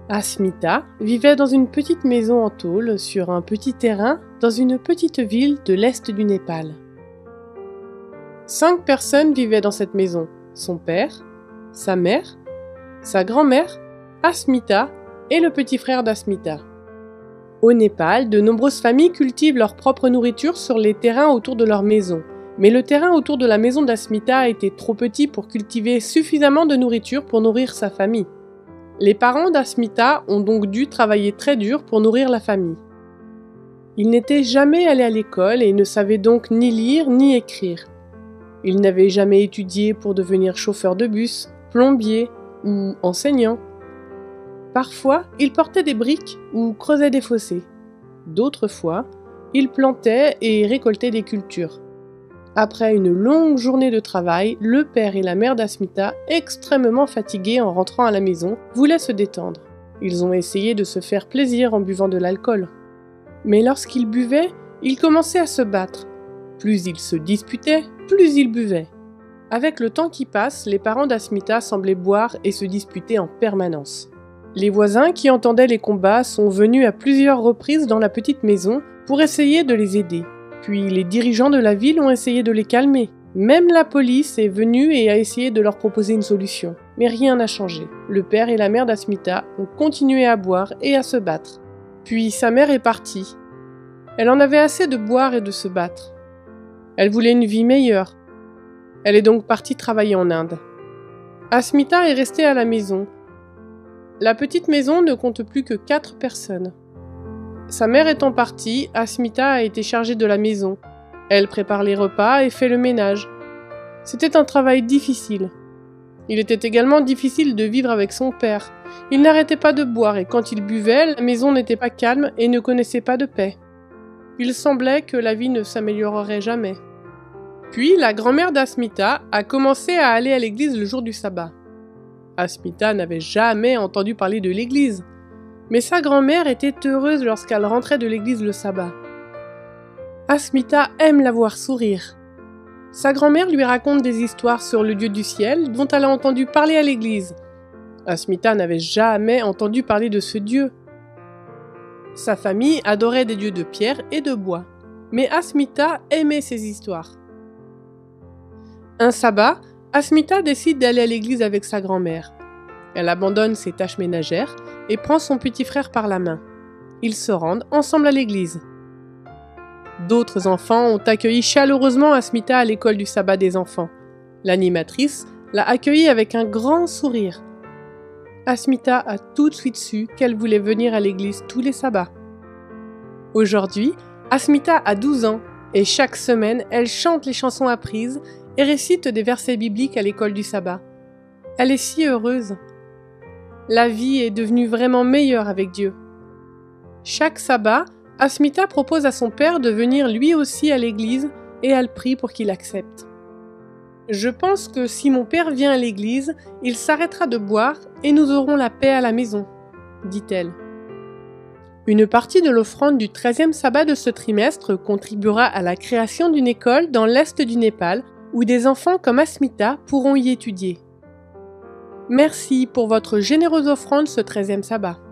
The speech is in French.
Asmita vivait dans une petite maison en tôle sur un petit terrain dans une petite ville de l'est du Népal. 5 personnes vivaient dans cette maison: son père, sa mère, sa grand-mère, Asmita et le petit frère d'Asmita. Au Népal, de nombreuses familles cultivent leur propre nourriture sur les terrains autour de leur maison. Mais le terrain autour de la maison d'Asmita était trop petit pour cultiver suffisamment de nourriture pour nourrir sa famille. Les parents d'Asmita ont donc dû travailler très dur pour nourrir la famille. Ils n'étaient jamais allés à l'école et ne savaient donc ni lire ni écrire. Ils n'avaient jamais étudié pour devenir chauffeur de bus, plombier ou enseignant. Parfois, ils portaient des briques ou creusaient des fossés. D'autres fois, ils plantaient et récoltaient des cultures. Après une longue journée de travail, le père et la mère d'Asmita, extrêmement fatigués en rentrant à la maison, voulaient se détendre. Ils ont essayé de se faire plaisir en buvant de l'alcool. Mais lorsqu'ils buvaient, ils commençaient à se battre. Plus ils se disputaient, plus ils buvaient. Avec le temps qui passe, les parents d'Asmita semblaient boire et se disputer en permanence. Les voisins qui entendaient les combats sont venus à plusieurs reprises dans la petite maison pour essayer de les aider. Puis les dirigeants de la ville ont essayé de les calmer. Même la police est venue et a essayé de leur proposer une solution. Mais rien n'a changé. Le père et la mère d'Asmita ont continué à boire et à se battre. Puis sa mère est partie. Elle en avait assez de boire et de se battre. Elle voulait une vie meilleure. Elle est donc partie travailler en Inde. Asmita est restée à la maison. La petite maison ne compte plus que 4 personnes. Sa mère étant partie, Asmita a été chargée de la maison. Elle prépare les repas et fait le ménage. C'était un travail difficile. Il était également difficile de vivre avec son père. Il n'arrêtait pas de boire et quand il buvait, la maison n'était pas calme et ne connaissait pas de paix. Il semblait que la vie ne s'améliorerait jamais. Puis la grand-mère d'Asmita a commencé à aller à l'église le jour du sabbat. Asmita n'avait jamais entendu parler de l'église. Mais sa grand-mère était heureuse lorsqu'elle rentrait de l'église le sabbat. Asmita aime la voir sourire. Sa grand-mère lui raconte des histoires sur le Dieu du ciel dont elle a entendu parler à l'église. Asmita n'avait jamais entendu parler de ce Dieu. Sa famille adorait des dieux de pierre et de bois. Mais Asmita aimait ces histoires. Un sabbat, Asmita décide d'aller à l'église avec sa grand-mère. Elle abandonne ses tâches ménagères et prend son petit frère par la main. Ils se rendent ensemble à l'église. D'autres enfants ont accueilli chaleureusement Asmita à l'école du sabbat des enfants. L'animatrice l'a accueillie avec un grand sourire. Asmita a tout de suite su qu'elle voulait venir à l'église tous les sabbats. Aujourd'hui, Asmita a 12 ans et chaque semaine, elle chante les chansons apprises et récite des versets bibliques à l'école du sabbat. Elle est si heureuse. La vie est devenue vraiment meilleure avec Dieu. Chaque sabbat, Asmita propose à son père de venir lui aussi à l'église et elle prie pour qu'il accepte. Je pense que si mon père vient à l'église, il s'arrêtera de boire et nous aurons la paix à la maison, dit-elle. Une partie de l'offrande du 13e sabbat de ce trimestre contribuera à la création d'une école dans l'est du Népal où des enfants comme Asmita pourront y étudier. Merci pour votre généreuse offrande ce 13e sabbat.